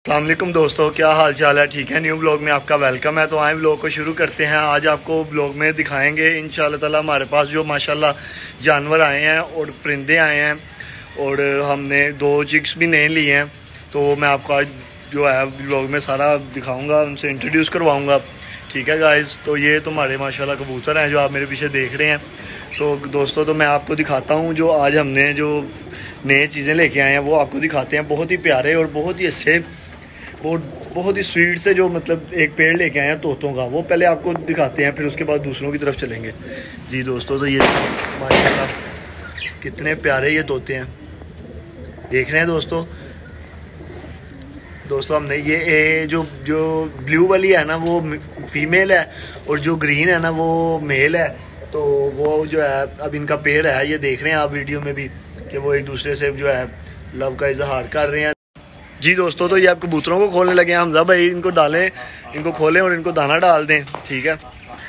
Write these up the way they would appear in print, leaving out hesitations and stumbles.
अस्सलाम वालेकुम दोस्तों, क्या हाल चाल है? ठीक है, न्यू ब्लॉग में आपका वेलकम है। तो आए ब्लॉग को शुरू करते हैं। आज आपको ब्लॉग में दिखाएंगे इंशाल्लाह ताला हमारे पास जो माशाल्लाह जानवर आए हैं और परिंदे आए हैं, और हमने 2 चिक्स भी नए लिए हैं। तो मैं आपको आज जो है ब्लॉग में सारा दिखाऊंगा, उनसे इंट्रोड्यूस करवाऊँगा। ठीक है गाइज़, तो ये तुम्हारे माशाल्लाह कबूतर हैं जो आप मेरे पीछे देख रहे हैं। तो दोस्तों, तो मैं आपको दिखाता हूँ जो आज हमने जो नए चीज़ें लेके आए हैं वो आपको दिखाते हैं। बहुत ही प्यारे और बहुत ही अच्छे, बहुत ही स्वीट से जो मतलब एक पेड़ लेके आए हैं तोतों का, वो पहले आपको दिखाते हैं, फिर उसके बाद दूसरों की तरफ चलेंगे। जी दोस्तों, तो ये माशाल्लाह कितने प्यारे ये तोते हैं, देख रहे हैं दोस्तों। हमने ये जो जो ब्लू वाली है ना वो फीमेल है, और जो ग्रीन है ना वो मेल है। तो वो जो है अब इनका पेड़ है, ये देख रहे हैं आप वीडियो में भी कि वो एक दूसरे से जो है लव का इजहार कर रहे हैं। जी दोस्तों, तो ये आप कबूतरों को खोलने लगे हैं। हमजा भाई इनको डालें, इनको खोलें और इनको दाना डाल दें। ठीक है,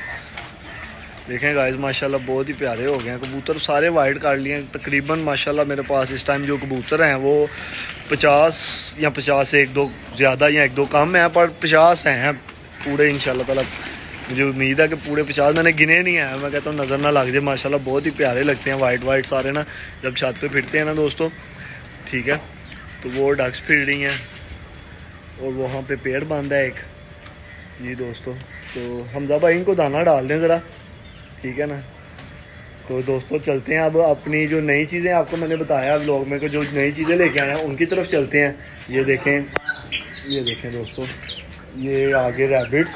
देखें गाइस माशाल्लाह बहुत ही प्यारे हो गए हैं कबूतर, सारे वाइट काट लिए हैं। तकरीबन माशाल्लाह मेरे पास इस टाइम जो कबूतर हैं वो 50 या 50 से 1-2 ज़्यादा या 1-2 कम है, पर 50 हैं पूरे इंशाल्लाह ताला। मुझे उम्मीद है कि पूरे 50 मैंने गिने नहीं है। मैं कहता हूँ नज़र ना लग जाए। माशाल्लाह बहुत ही प्यारे लगते हैं वाइट सारे ना, जब छत पर फिरते हैं ना दोस्तों। ठीक है, तो वो डक्स फिर रही हैं और वहाँ पे पेड़ बांधा है एक। जी दोस्तों, तो हमजा भाई इनको दाना डाल दें ज़रा, ठीक है ना। तो दोस्तों चलते हैं अब अपनी जो नई चीज़ें आपको मैंने बताया व्लॉग में, को जो नई चीज़ें लेके आए हैं उनकी तरफ चलते हैं। ये देखें दोस्तों, ये आगे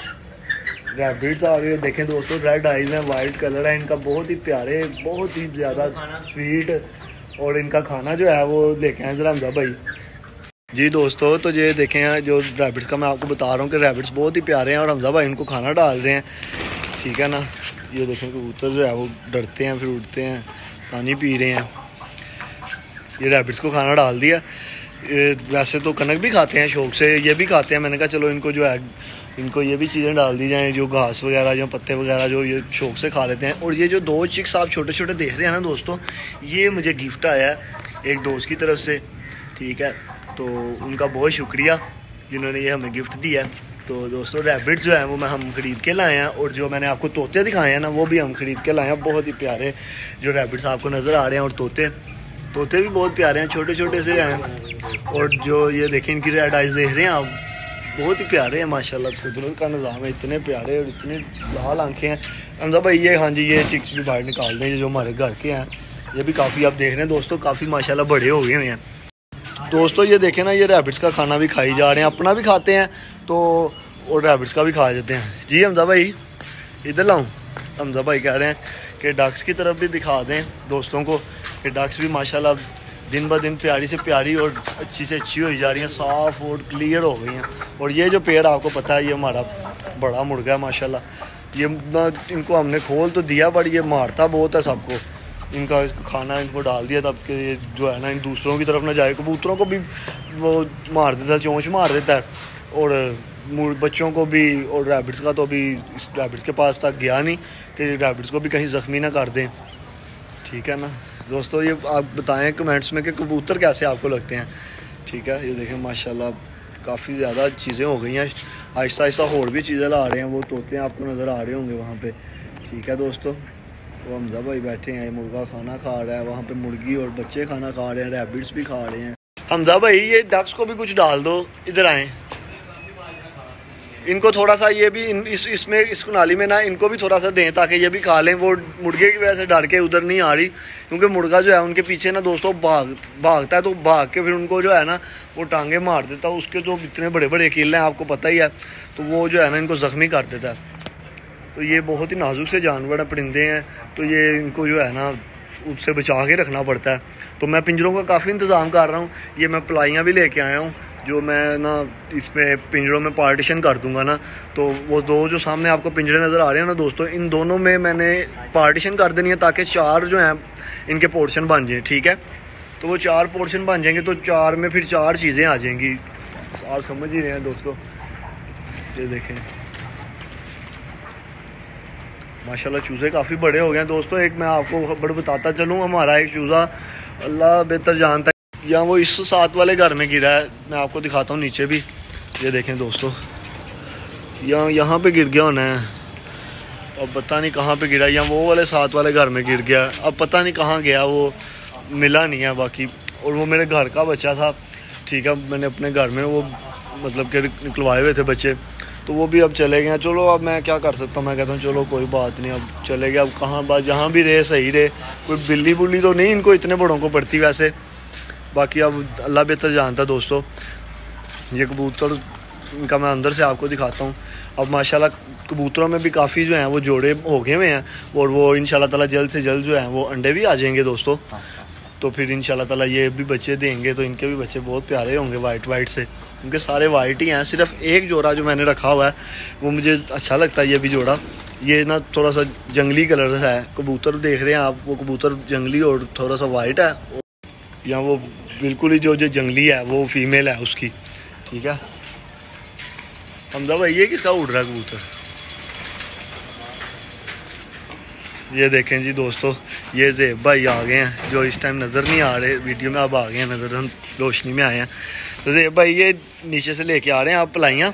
रैबिट्स आ गए। देखें दोस्तों, रेड आइज़ हैं, वाइट कलर है इनका, बहुत ही प्यारे, बहुत ही ज़्यादा स्वीट। और इनका खाना जो है वो लेके आए ज़रा हमजा भाई। जी दोस्तों, तो ये देखें जो रैबिट्स का मैं आपको बता रहा हूँ कि रैबिट्स बहुत ही प्यारे हैं और हमजा भाई इनको खाना डाल रहे हैं। ठीक है ना, ये देखें कबूतर जो है वो डरते हैं, फिर उठते हैं, पानी पी रहे हैं। ये रैबिट्स को खाना डाल दिया। वैसे तो कनक भी खाते हैं शौक से, ये भी खाते हैं। मैंने कहा चलो इनको जो है इनको ये भी चीज़ें डाल दी जाएँ, जो घास वगैरह जो पत्ते वगैरह जो ये शौक से खा लेते हैं। और ये जो 2 चिक्स आप छोटे छोटे देख रहे हैं ना दोस्तों, ये मुझे गिफ्ट आया है एक दोस्त की तरफ से। ठीक है, तो उनका बहुत शुक्रिया जिन्होंने ये हमें गिफ्ट दिया। तो दोस्तों रैबिट जो है वो हम ख़रीद के लाए हैं, और जो मैंने आपको तोते दिखाए हैं ना वो भी हम ख़रीद के लाए हैं। बहुत ही प्यारे जो रैबिट्स आपको नज़र आ रहे हैं, और तोते भी बहुत प्यारे हैं, छोटे छोटे से हैं। और जो ये देखें इनकी रेड आइज़ देख रहे हैं आप, बहुत ही प्यारे हैं माशाल्लाह। कुदरत का निज़ाम है, इतने प्यारे और इतनी लाल आंखें हैं। हमजा भाई ये, हाँ जी, ये चिक्स भी बाहर निकाल दें जो हमारे घर के हैं। ये भी काफ़ी आप देख रहे हैं दोस्तों, काफ़ी माशाल्लाह बड़े हो गए हुए हैं। दोस्तों ये देखें ना, ये रैबिट्स का खाना भी खाई जा रहे हैं, अपना भी खाते हैं तो और रैबिट्स का भी खा जाते हैं। जी हमजा भाई इधर लाऊं। हमजा भाई कह रहे हैं कि डक्स की तरफ भी दिखा दें दोस्तों को कि डक्स भी माशाल्लाह दिन ब दिन प्यारी से प्यारी और अच्छी से अच्छी हो जा रही हैं, साफ़ और क्लियर हो गई हैं। और ये जो पेड़ आपको पता है ये हमारा बड़ा मुर्गा है माशाल्लाह। ये ना इनको हमने खोल तो दिया, बट ये मारता बहुत है सबको। इनका खाना इनको डाल दिया तब कि ये जो है ना इन दूसरों की तरफ ना जाए। कबूतरों को भी वो मार देता है, चोंच मार देता है, और बच्चों को भी। और रैबिट्स का तो अभी इस रैबिट्स के पास तक गया नहीं कि रैबिट्स को भी कहीं ज़ख्मी ना कर दें। ठीक है ना दोस्तों, ये आप बताएं कमेंट्स में कि कबूतर कैसे आपको लगते हैं। ठीक है, ये देखें माशाल्लाह काफ़ी ज़्यादा चीज़ें हो गई हैं, आहिस्ता आहिस्ता और भी चीज़ें ला रहे हैं। वो तोते आपको नज़र आ रहे होंगे वहाँ पे। ठीक है दोस्तों, तो हमजा भाई बैठे हैं, मुर्गा खाना खा रहा है, वहाँ पे मुर्गी और बच्चे खाना खा रहे हैं, रैबिट्स भी खा रहे हैं। हमजा भाई ये डक्स को भी कुछ डाल दो, इधर आए, इनको थोड़ा सा ये भी इसमें इस नाली में ना इनको भी थोड़ा सा दें ताकि ये भी खा लें। वो मुर्गे की वजह से डर के उधर नहीं आ रही, क्योंकि मुर्गा जो है उनके पीछे ना दोस्तों भागता है, तो भाग के फिर उनको जो है ना वो टांगे मार देता है। उसके जो इतने बड़े बड़े कील हैं आपको पता ही है, तो वो जो है ना इनको ज़ख्मी कर देता है। तो ये बहुत ही नाजुक से जानवर हैं, परिंदे हैं, तो ये इनको जो है ना उससे बचा के रखना पड़ता है। तो मैं पिंजरों का काफ़ी इंतज़ाम कर रहा हूँ। ये मैं प्लाइयाँ भी लेके आया हूँ, जो मैं ना इसमें पिंजरों में पार्टीशन कर दूंगा ना। तो वो 2 जो सामने आपको पिंजरे नज़र आ रहे हैं ना दोस्तों, इन दोनों में मैंने पार्टीशन कर देनी है ताकि 4 जो हैं इनके पोर्शन बन जाएँ। ठीक है, तो वो 4 पोर्शन बन जाएंगे तो 4 में फिर 4 चीज़ें आ जाएंगी। आप समझ ही रहे हैं दोस्तों। ये देखें माशाल्लाह चूज़े काफ़ी बड़े हो गए हैं दोस्तों। एक मैं आपको खबर बताता चलूँ, हमारा एक चूज़ा अल्लाह बेहतर जानता है, या वो इस 7 वाले घर में गिरा है। मैं आपको दिखाता हूँ नीचे भी। ये देखें दोस्तों, यहाँ पे गिर गया होना है, अब पता नहीं कहाँ पे गिरा, या वो वाले साथ वाले घर में गिर गया, अब पता नहीं कहाँ गया, वो मिला नहीं है बाकी। और वो मेरे घर का बच्चा था, ठीक है, मैंने अपने घर में वो मतलब कि निकलवाए हुए थे बच्चे, तो वो भी अब चले गए। चलो अब मैं क्या कर सकता हूँ, मैं कहता हूँ चलो कोई बात नहीं, अब चले गए। अब कहाँ बात, जहाँ भी रहे सही रहे, कोई बिल्ली बुल्ली तो नहीं इनको इतने बड़ों को पड़ती वैसे, बाकी अब अल्लाह बेहतर जानता दोस्तों। ये कबूतर इनका मैं अंदर से आपको दिखाता हूँ। अब माशाल्लाह कबूतरों में भी काफ़ी जो हैं वो जोड़े हो गए हुए हैं, और वो इंशाल्लाह ताला जल्द से जल्द जो है वो अंडे भी आ जाएंगे दोस्तों। तो फिर इंशाल्लाह ताला ये भी बच्चे देंगे, तो इनके भी बच्चे बहुत प्यारे होंगे वाइट से, उनके सारे वाइट ही हैं। सिर्फ एक जोड़ा जो मैंने रखा हुआ है वो मुझे अच्छा लगता है, ये भी जोड़ा, ये ना थोड़ा सा जंगली कलर है। कबूतर देख रहे हैं आप, वो कबूतर जंगली और थोड़ा सा वाइट है, या वो बिल्कुल ही जो जंगली है वो फीमेल है उसकी, ठीक है। हमदा भाई ये किसका उड़ रहा है कबूतर? ये देखें जी दोस्तों, ये ज़ेब भाई आ गए हैं, जो इस टाइम नज़र नहीं आ रहे वीडियो में, अब आ गए हैं नज़र, हम रोशनी में आए हैं। तो ज़ेब भाई ये नीचे से लेके आ रहे हैं आप पलाइयाँ,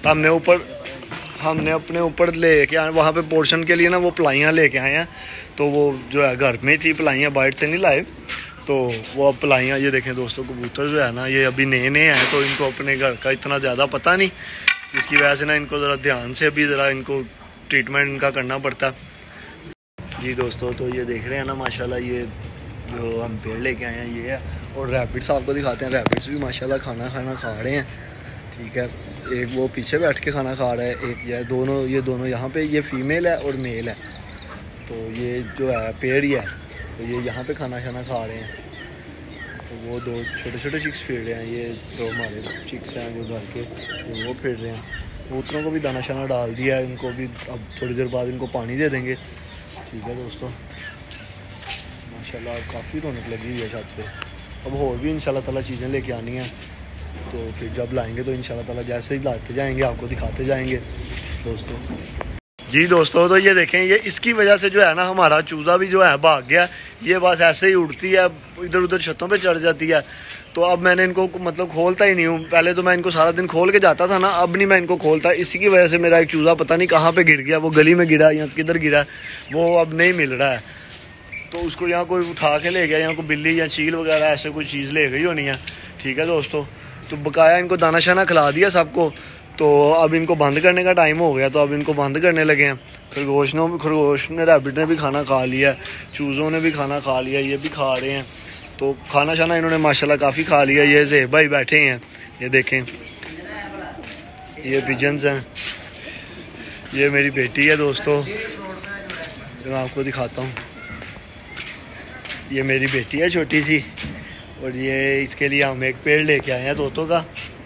हमने अपने ऊपर लेके आए, वहाँ पे पोर्शन के लिए ना वो पलाइयाँ लेके आए हैं, तो वो जो है घर में थी पलाइयाँ, बाइट से नहीं लाए, तो वो अब पलाइयाँ। ये देखें दोस्तों, कबूतर जो है ना ये अभी नए नए हैं, तो इनको अपने घर का इतना ज़्यादा पता नहीं, इसकी वजह से ना इनको ज़रा ध्यान से अभी ज़रा इनको ट्रीटमेंट इनका करना पड़ता है जी दोस्तों। तो ये देख रहे हैं ना माशाल्लाह, ये जो हम पेड़ लेके आए हैं ये है, और रैबिट्स आपको दिखाते हैं। रैबिट्स भी माशाल्लाह खाना खा रहे हैं, ठीक है। एक वो पीछे बैठ के खाना खा रहा है, एक ये दोनों यहाँ पे, ये फीमेल है और मेल है, तो ये जो है पेड़ ही है, तो ये यहाँ पे खाना खा रहे हैं। तो वो दो छोटे छोटे चिक्स फिर रहे हैं, ये दो हमारे चिक्स हैं जो घर के, तो वो फिर रहे हैं। कबूतरों को भी दाना शाना डाल दिया है, इनको भी अब थोड़ी देर बाद इनको पानी दे देंगे, ठीक है दोस्तों। माशाल्लाह अब काफ़ी रौनक लगी हुई है छत पे। अब और भी इंशाल्लाह ताला चीज़ें लेके आनी हैं, तो फिर जब लाएंगे तो इंशाल्लाह ताला जैसे ही लाते जाएंगे आपको दिखाते जाएंगे दोस्तों जी दोस्तों। तो ये देखें, ये इसकी वजह से जो है ना हमारा चूज़ा भी जो है भाग गया, ये बस ऐसे ही उड़ती है, इधर उधर छतों पे चढ़ जाती है। तो अब मैंने इनको मतलब खोलता ही नहीं हूँ, पहले तो मैं इनको सारा दिन खोल के जाता था ना, अब नहीं मैं इनको खोलता। इसी की वजह से मेरा एक चूज़ा पता नहीं कहाँ पे गिर गया, वो गली में गिरा या किधर गिरा, वो अब नहीं मिल रहा है। तो उसको यहाँ कोई उठा के ले गया, यहाँ को बिल्ली या चील वगैरह ऐसे कोई चीज़ ले गई होनी है, ठीक है दोस्तों। तो बकाया इनको दाना शाना खिला दिया सबको, तो अब इनको बंद करने का टाइम हो गया, तो अब इनको बंद करने लगे हैं। खरगोश ने रैबिट ने भी खाना खा लिया, चूज़ों ने भी खाना खा लिया, ये भी खा रहे हैं। तो खाना शाना इन्होंने माशाल्लाह काफ़ी खा लिया। ये ज़ेब भाई बैठे हैं, ये देखें, ये पिजन्स हैं। ये मेरी बेटी है दोस्तों, जो मैं आपको दिखाता हूँ, ये मेरी बेटी है छोटी सी, और ये इसके लिए हम एक पेड़ लेके आए हैं तोतों का।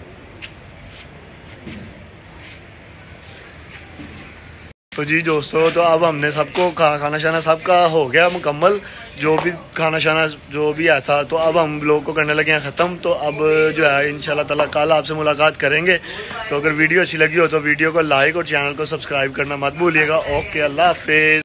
तो जी दोस्तों, तो अब हमने सबको खाना शाना सबका हो गया मुकम्मल, जो भी खाना शाना जो भी आया था, तो अब हम लोग को करने लगे हैं ख़त्म। तो अब जो है इंशाल्लाह ताला कल आपसे मुलाकात करेंगे। तो अगर वीडियो अच्छी लगी हो तो वीडियो को लाइक और चैनल को सब्सक्राइब करना मत भूलिएगा। ओके, अल्लाह हाफिज़।